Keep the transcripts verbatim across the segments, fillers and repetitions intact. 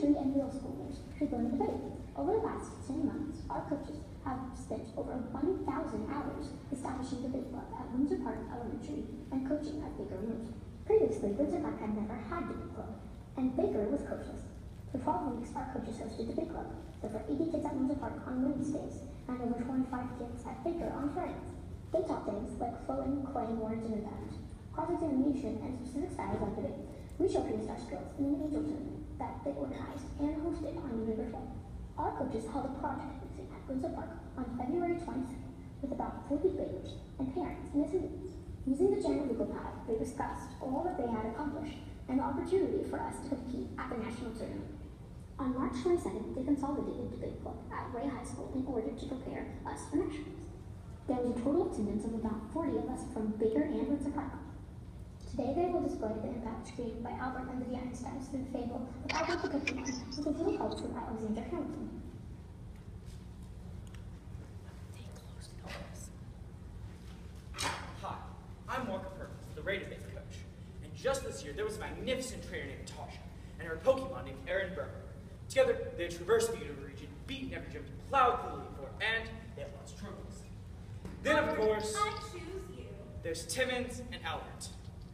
elementary and middle schoolers should learn to debate. Over the last ten months, our coaches have spent over one thousand hours establishing debate club at Windsor Park Elementary and coaching at Baker University. Previously, Windsor Park had never had debate club, and Baker was coachless. For twelve weeks, our coaches hosted debate club. There were eighty kids at Windsor Park on Wednesdays, and over twenty-five kids at Baker on Fridays. They taught things like flowing, claim, words, and impact, cross-examination, and specific styles of debate. We showcased our skills in an angel tournament that they organized and hosted on November twelfth. Our coaches held a project meeting at Windsor Park on February twenty-second with about forty debaters and parents in attendance. Using the giant legal pad, they discussed all that they had accomplished and the opportunity for us to compete at the national tournament. On March twenty-second, they consolidated debate club at Ray High School in order to prepare us for nationals. There was a total attendance of about forty of us from Baker and Windsor Park. Today they will display the impacts created by Albert and the Einsteins through the fable of Albert the Pokemon with a little help from Alexander Hamilton. Hi, I'm Walker Perkins, the Ray Debate coach. And just this year, there was a magnificent trainer named Tasha and her Pokemon named Aaron Burke. Together, they traversed the Unova region, beaten every gym, plowed through the lead four, and they have lost trophies. Then, of course, I choose you. There's Timmons and Albert.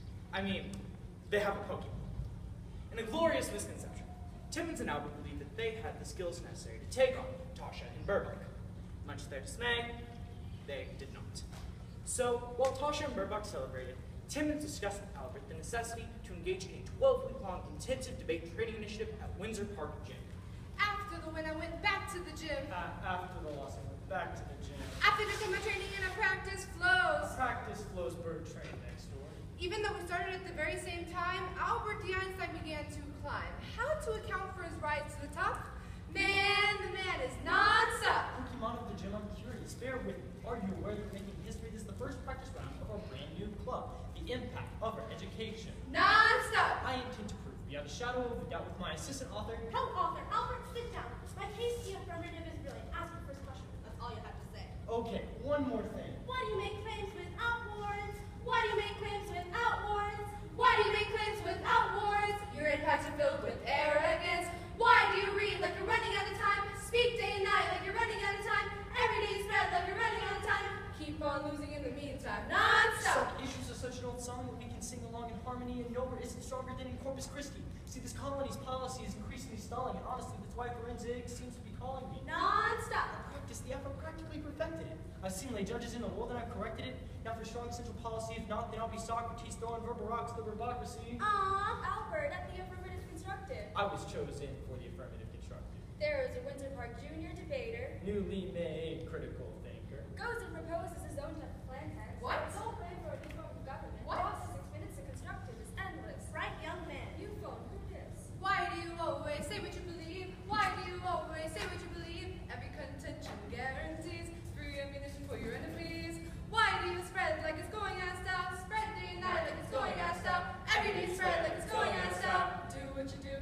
I mean, they have a Pokemon. In a glorious misconception, Timmons and Albert believed that they had the skills necessary to take on Tasha and Burbuck. Much to their dismay, they did not. So, while Tasha and Burbuck celebrated, Timmons discussed with Albert the necessity to engage in a twelve-week-long intensive debate training initiative at Windsor Park Gym. After the win, I went back to the gym. Uh, after the loss, I went back to the gym. After doing my training and a practice flows. Practice flows bird train next door. Even though we started at the very same time, Albert the Einstein began to climb. How to account for his rise to the top? Man, the man is non-stop. Pokemon of the gym, I'm curious. Bear with me. Are you aware that we're making history? This is the first practice round of our brand new club, the impact of our education. Non-stop. I intend to prove beyond a shadow of a doubt with my assistant author. Co-author, Albert, sit down. My case the affirmative is brilliant. Ask your first question. That's all you have to say. Okay, one more thing. Why do you make claims without warrants? Why do you make claims without warrants? Why do you make claims without warrants? Your impacts are filled with arrogance. Why do you read like you're running out of time? Speak day and night like you're running out of time. Every day you spread like you're running out of time. Keep on losing in the meantime. Non-stop. Some issues are such an old song that we can sing along in harmony, and nowhere isn't stronger than in Corpus Christi. See, this colony's policy is increasingly stalling, and honestly, that's why forensic seems to be calling me. Non-stop. I practiced the effort, practically perfected it. I've seen lay judges in the world, and I've corrected it. Now, for strong central policy, if not, then I'll be Socrates throwing verbal rocks to the bureaucracy. Aw, Albert, at the affirmative constructed. I was chosen for the affirmative constructed. There is a Windsor Park Junior debater. Newly made critical thinker. Goes and proposes his own type of plan text. What? Don't plan for a new form of government. What? Process six minutes to construct it is endless. Right, young man. You phone, who this? Why do you always say what you believe? Why do you always say what you believe? Every contention guarantees free ammunition for your enemies. Why do you spread like it's going out style? Spread day and night like it's going out style. Every day spread like it's going out style. Do what you do.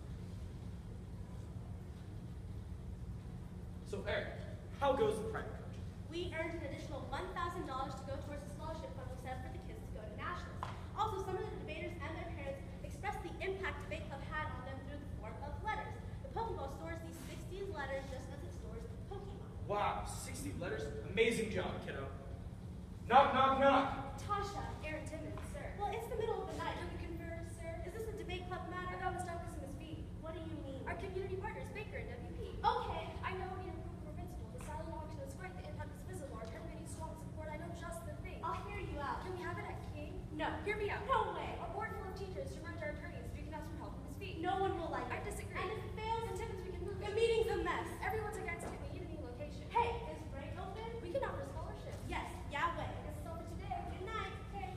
So, Eric, how goes the private coaching? We earned an additional one thousand dollars to go towards the scholarship fund we set up for the kids to go to nationals. Also, some of the debaters and their parents expressed the impact debate club had on them through the form of letters. The Pokeball stores these sixty letters just as it stores Pokemon. Wow, sixty letters? Amazing job, kiddo. Knock, knock, knock. Tasha, Aaron Timmons, sir. Well, it's the middle of the night. Can we confer, sir? Is this a debate club matter? I got Mister Douglas in his feet. What do you mean? Our community partners, Baker and W P. Okay. I know we need a proof of principle. The silent auction is great. The impact is visible. Our tournament needs strong support. I know just the thing. I'll hear you out. Can we have it at King? No. Hear me out. No way. Our board full of teachers to merge our attorneys. We can ask for help from his feet. No one will like I it. disagree. And if it fails, And Timmons, we can move. the meeting's a mess. Everyone's against it. We need a new location. Hey, is Ray open? We can offer scholarships. Yes, Yahweh. I guess it's all for today. Good night. Okay.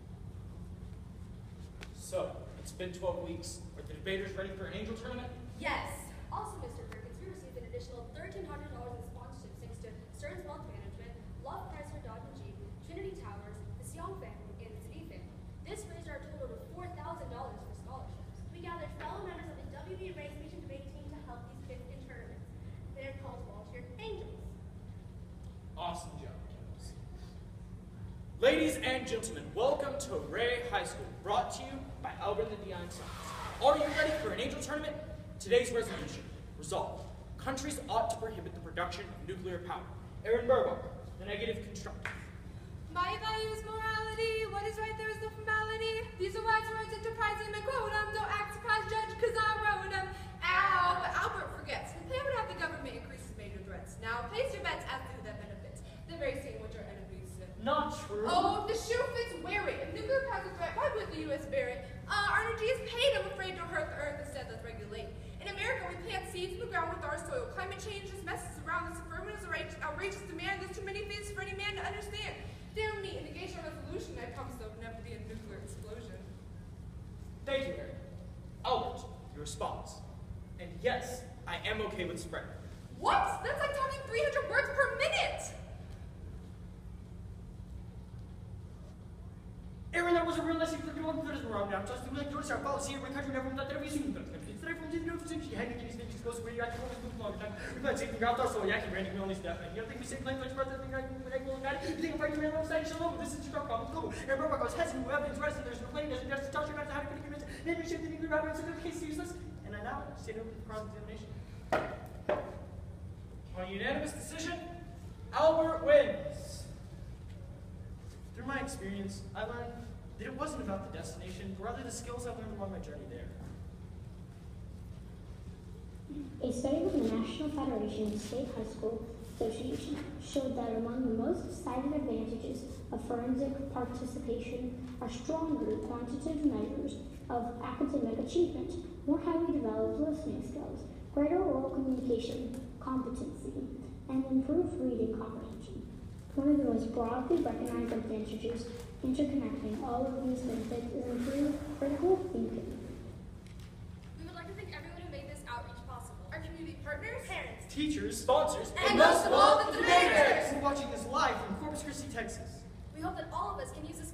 So, it's been twelve weeks. Are the debaters ready for an angel tournament? Yes. Also, Mister Perkins, we received an additional thirteen hundred dollars in sponsorship thanks to Stearns Wealth Management, Love Chrysler Dodge and Jeep, Trinity Towers, the Seong family, and the City family. This raised our total to four thousand dollars for scholarships. We gathered fellow members of the W B Ray Speech and Debate team to help these kids in tournaments. They're called Volunteer Angels. Awesome job, kiddos. Ladies and gentlemen, welcome to Ray High School, brought to you by Albert and the Einsteins. Are you ready for an angel tournament? Today's resolution, resolved. Countries ought to prohibit the production of nuclear power. Aaron Burbach, the negative constructor. My value is morality. What is right, there is no formality. These are wise words enterprising, and quote them. Don't act surprised, judge, cause I wrote them. Ow, but Albert forgets. His plan would have the government increase his major threats. Now, place your bets as to their benefits. The very same which our enemies sin. Not true. Oh, if the shoe fits, wear it. If nuclear power is a threat, why would the U S bear it? Uh, our energy is paid. I'm afraid to hurt the earth. Instead, let's regulate. In America, we plant seeds in the ground with our soil. Climate change is messes around us. Affirmative is outrageous, outrageous demand. There's too many things for any man to understand. Damn me, in negation of resolution, I promise there would never be a nuclear explosion. Thank you, Aaron. Albert, your response. And yes, I am okay with spread. What? That's like talking three hundred words per minute! Aaron, that was a real lesson for doing good wrong now. Just like yours, our policy in my country never that every soon. It's that everyone didn't know since she had to get these things goes where you actually always move long time. We've been taking out our soul, yaki, randy, we only step. And you don't think we say plain French brother, think I can make one guy? You think I'm fighting around outside shalom? This is your problem. Go. Aaron Burbach was hesitant, who have been interested, there's no plain, there's just to touch your guys, how to put it convinced. Then you shift the nuclear power, so the case is useless. And I now say no to the cross examination. On a unanimous decision, Albert wins. Through my experience, I learned that it wasn't about the destination, but rather the skills I learned along my journey there. A study with the National Federation of State High School Association showed that among the most cited advantages of forensic participation are stronger quantitative measures of academic achievement, more highly developed listening skills, greater oral communication competency, and improved reading comprehension. One of the most broadly recognized advantages interconnecting all of these benefits is improved critical thinking. We would like to thank everyone who made this outreach possible. Our community partners, parents, Teachers, Sponsors, and most of all, the debaters! We're watching this live from Corpus Christi, Texas. We hope that all of us can use this